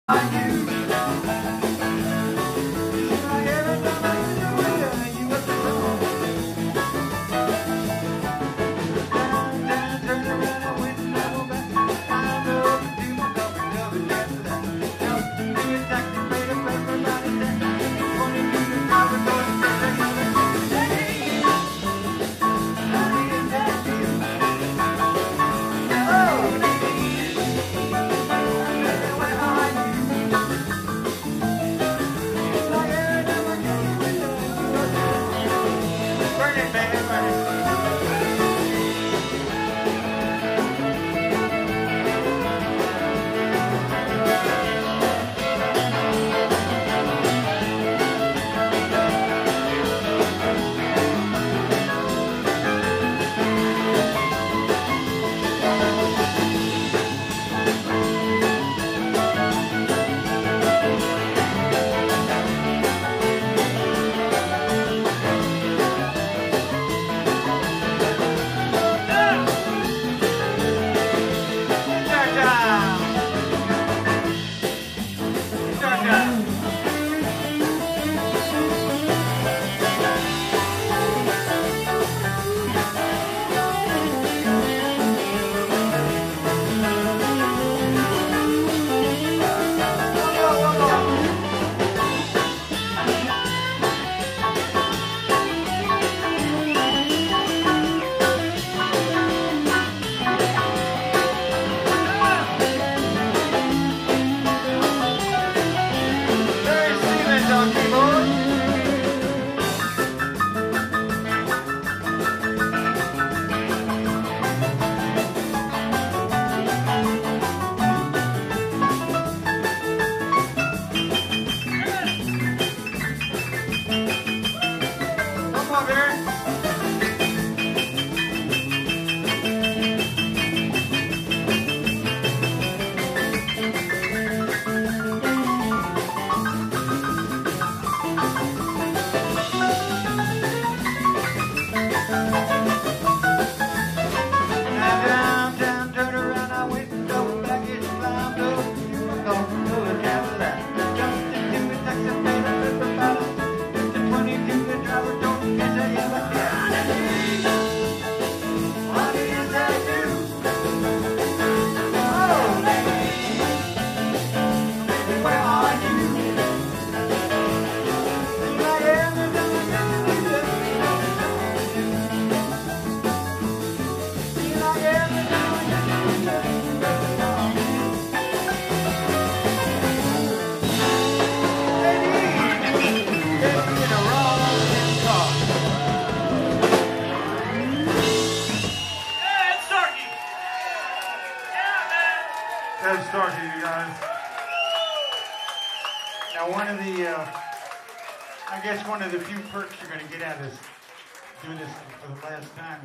One of the few perks you're going to get out of this, doing this for the last time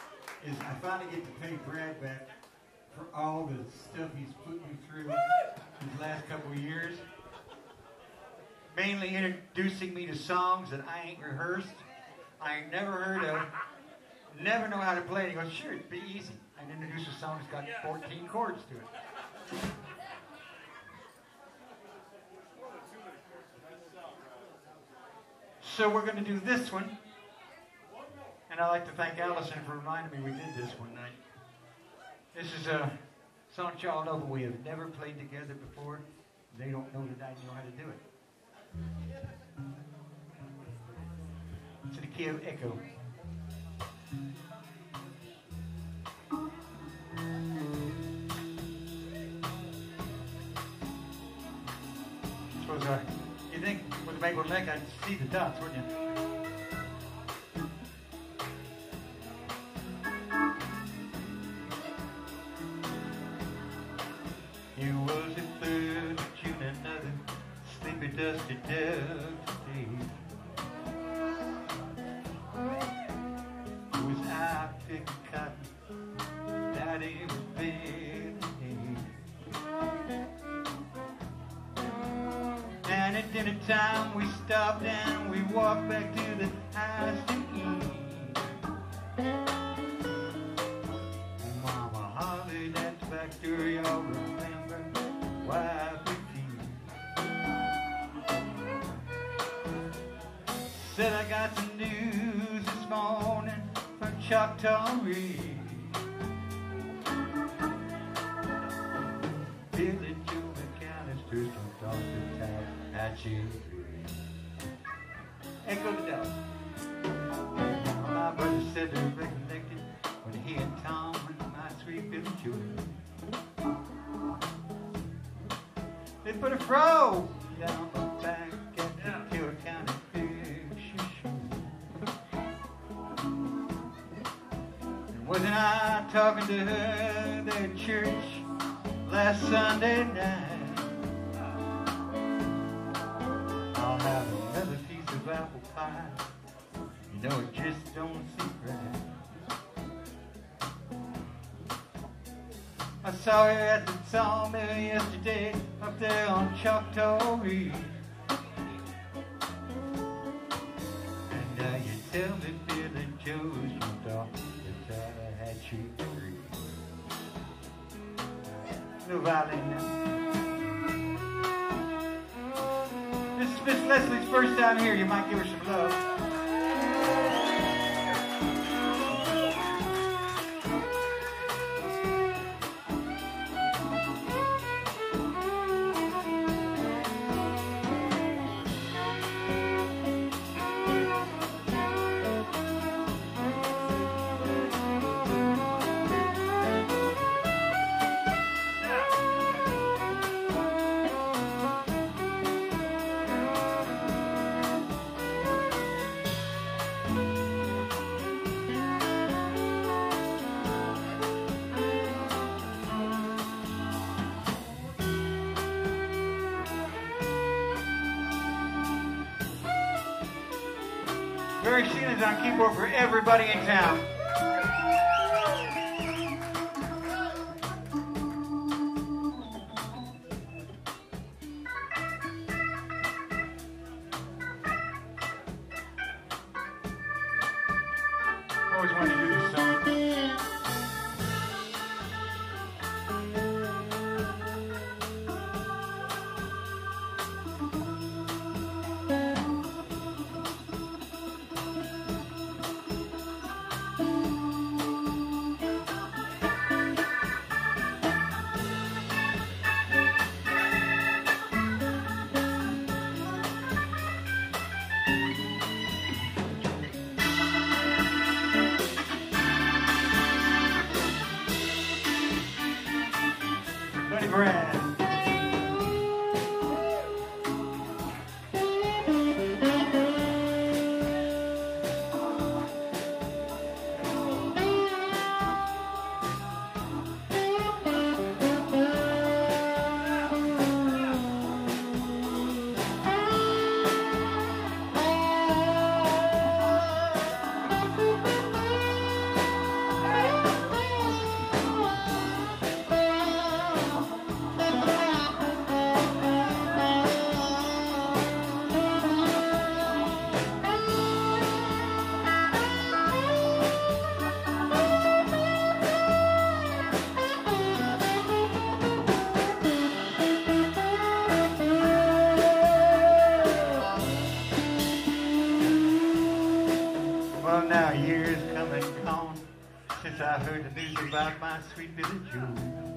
is I finally get to pay Brad back for all the stuff he's put me through these last couple of years. Mainly introducing me to songs that I ain't rehearsed, I ain't never heard of, never know how to play it. He goes, sure, it'd be easy. I introduce a song that's got 14 chords to it. So we're going to do this one, and I'd like to thank Allison for reminding me we did this one night. This is a song y'all know, but we have never played together before. They don't know that I know how to do it. It's in the key of Echo. Suppose you think with the Maple Neck I'd see the dots, wouldn't you? It was the 3rd of June, another sleepy, dusty day. It was out picking cotton, Daddy was bed. And at dinner time we stopped and we walked back to the house to eat. Mama hollered at the back door, y'all remember why we feed. Said I got some news this morning from Choctaw Ridge. Billy Joe McAllister jumped off the top at you. Echo the dog. My brother said they recollected when he and Tom went to my sweet Billy Joe. They put a fro down the back at the Taylor County Picture Show. And wasn't I talking to her there at church last Sunday night? I'll have another piece of apple pie. You know it just don't seem right. I saw her at the sawmill yesterday up there on Choctaw Ridge. And you tell me Billy Joe's jumped off the Tallahatchie Creek. No violin now. This is Miss Leslie's first time here. You might give her some love. Barry Sheena's on keyboard for everybody in town. Always wanted to do this song. Brand. Well, now years come and gone since I heard the news about my sweet Billy Joe.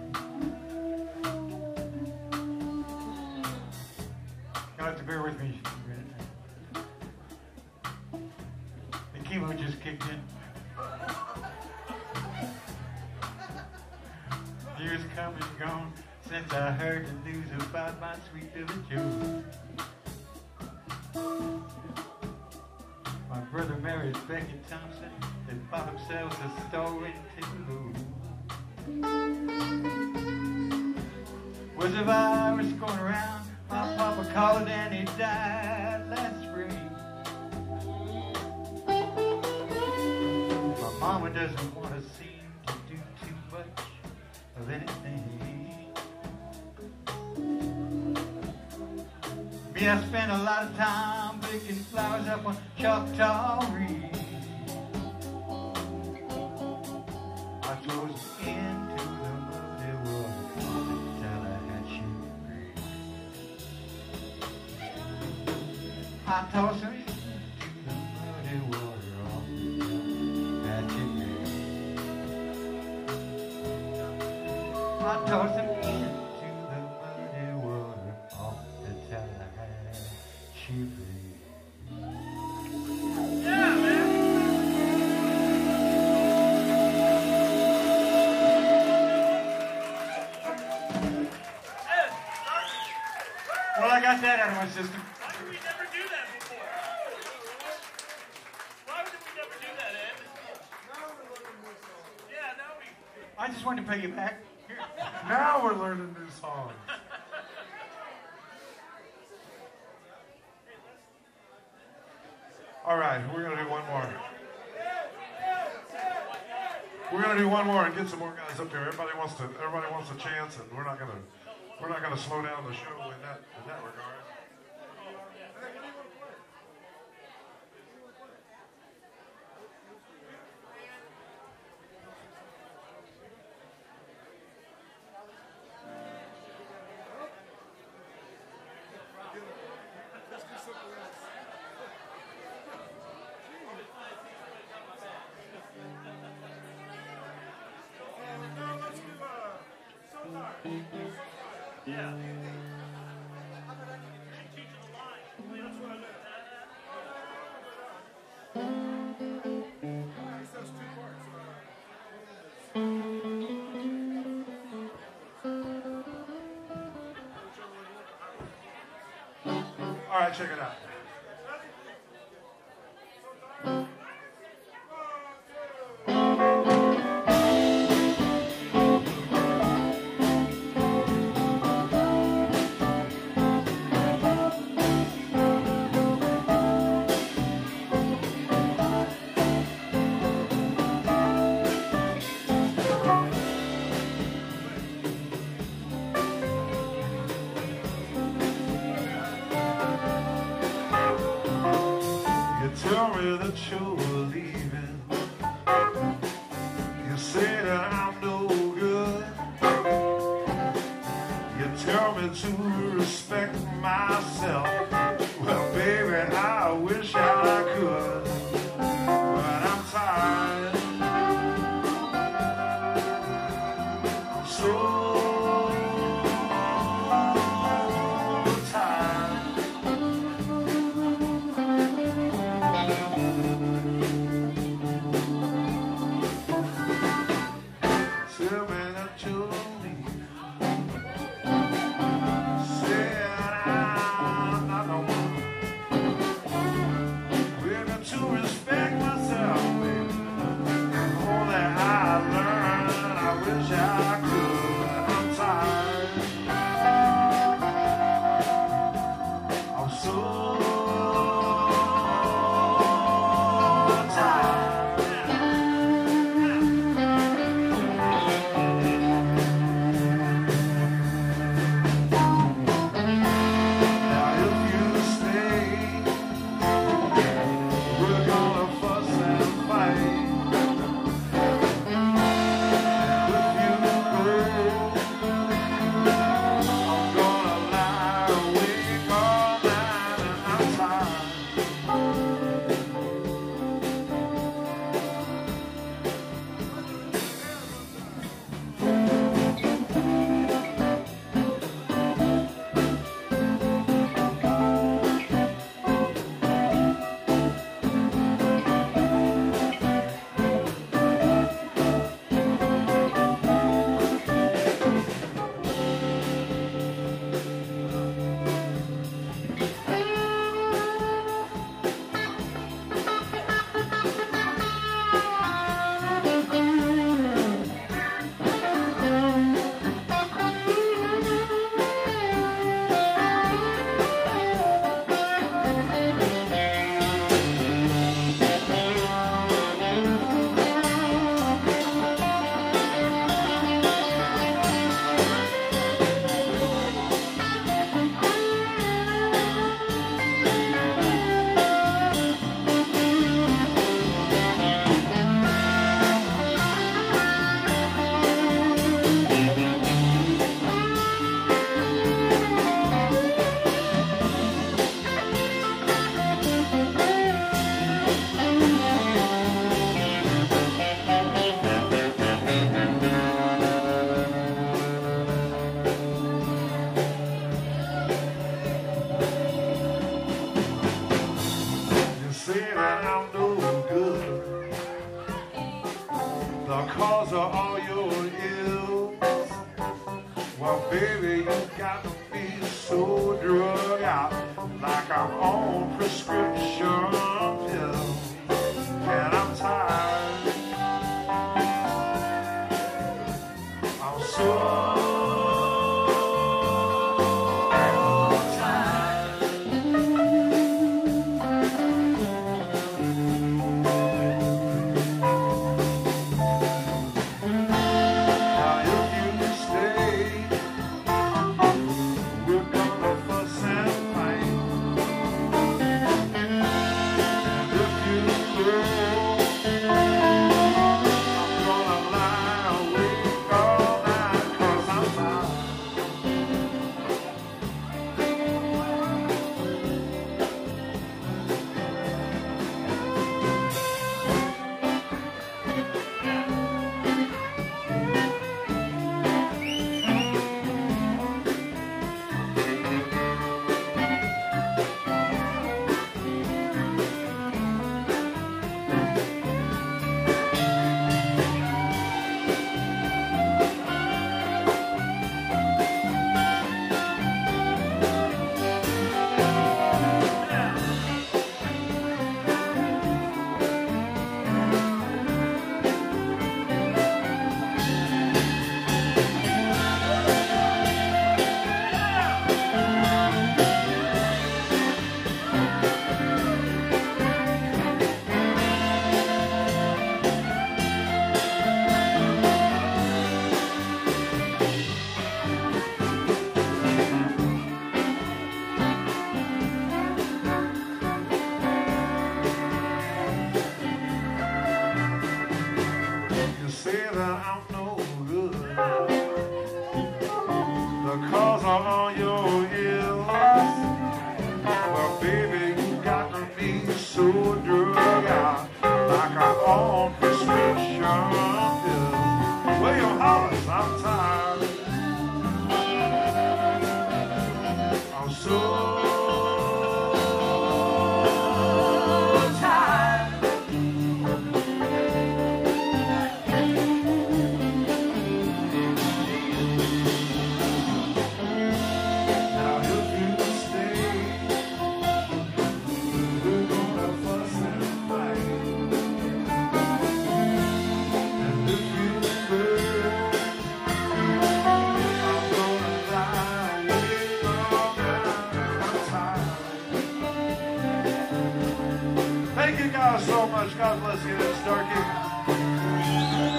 You'll have to bear with me a minute. The chemo just kicked in. Years come and gone since I heard the news about my sweet Billy Joe. My brother married Becky Thompson. They bought themselves a store in Tulu. Was a virus going around? My papa called and he died last spring. My mama doesn't want to seem to do too much of anything. Me, I spent a lot of time picking flowers up on Choctaw Ridge. I chose into the muddy water of Tallahatchie Creek. I tossed her into the you, babe. Yeah, man. Well, I got that out of my system. Why did we never do that before? Why did we never do that, Ed? Yeah, now we... I just wanted to pay you back. Here. Now we're learning new songs. All right, we're gonna do one more. We're gonna do one more and get some more guys up here. Everybody wants a chance, and we're not gonna slow down the show in that regard. Yeah. Teaching the line. That's what I meant. All right, check it out. Tell me that you're leaving. You say that I'm no good. You tell me to respect myself. Well, baby, I wish I could, but I'm tired. I'm so tired. Tell me that you'll leave. Said I'm y'all so much. God bless you, Starkey.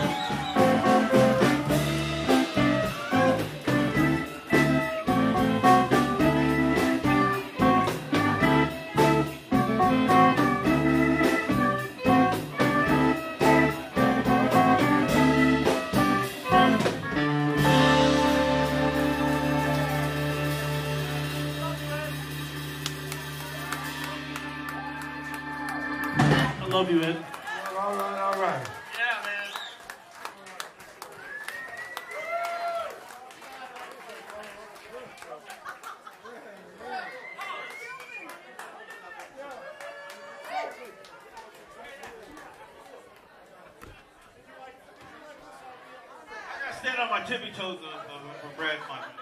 I love you, Ed. All right, all right. Yeah, man. I gotta stand on my tippy toes for Brad Climate.